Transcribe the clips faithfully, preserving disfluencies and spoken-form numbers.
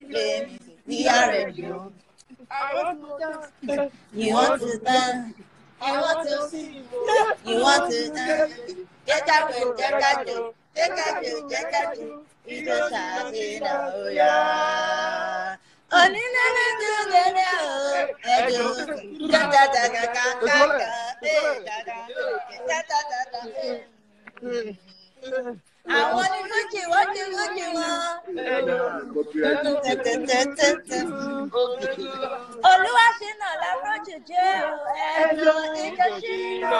We are ready. I want to dance. You want to dance. I want to see. You want to dance. Take a go, take a go, take a go, take a go. We go shouting out, yeah. Oni na na na na na. Ejo, da da da da da da da da da. I want to look you, what you look you want. Olúwa ṣìnà lábúrò jẹ́ ẹ̀rọ ìjọ ṣìnà.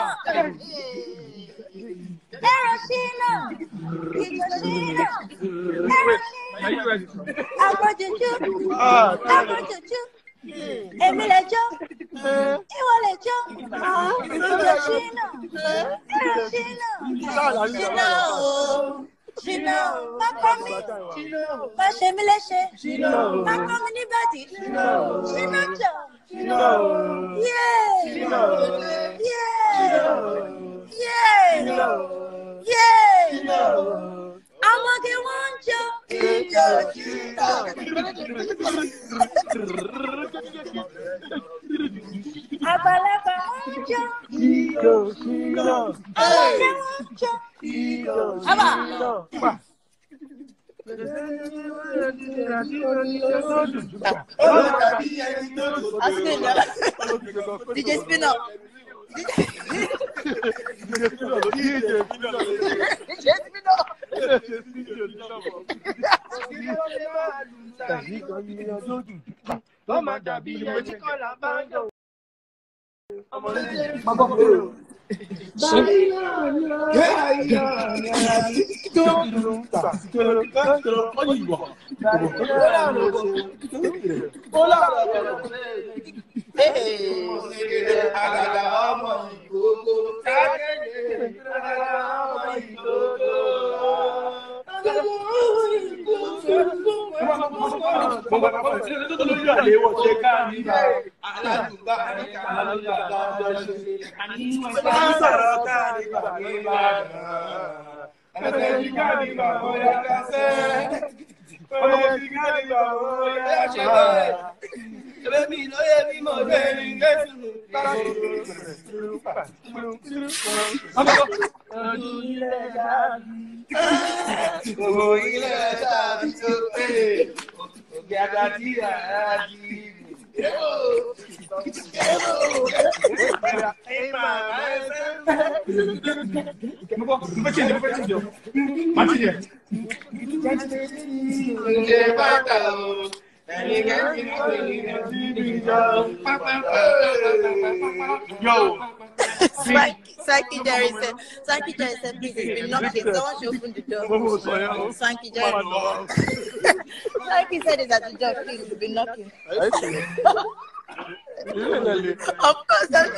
Ẹ̀rọ ṣìnà, ìjọ ṣìnà. Ẹ̀rọ ṣìnà. Àbójújú, àbójújú. Èmi lè jó, ìwọ lè jó. Ìjọ ṣìnà, ẹ̀rọ ṣìnà. Ṣìnà o. Ṣìnà, má kọ́ mi, má ṣe mí léṣe, má kọ́ mi ní bàdí, ṣìnà jọ, yéé, yéé, yéé, yéé, ọmọge wọ́n ń jó. Ìjọ ṣìnà. Àgbàlagbà wọ́n ń jó. Ìjọ ṣìnà. Ọmọge wọ́n ń jó. Aba. D J spin up. D J spin up. D J spin up. Ọmọ dàbí ẹni kọ́lá bá ń jọ. Ọmọ lẹ́yìn bàbá mi rò. Yo. Swanky Jerry said, Swanky Jerry said, please, it's been knocking. Someone should open the door. Swanky Jerry. Swanky said it's at the door, please, it's been knocking. Of course, that's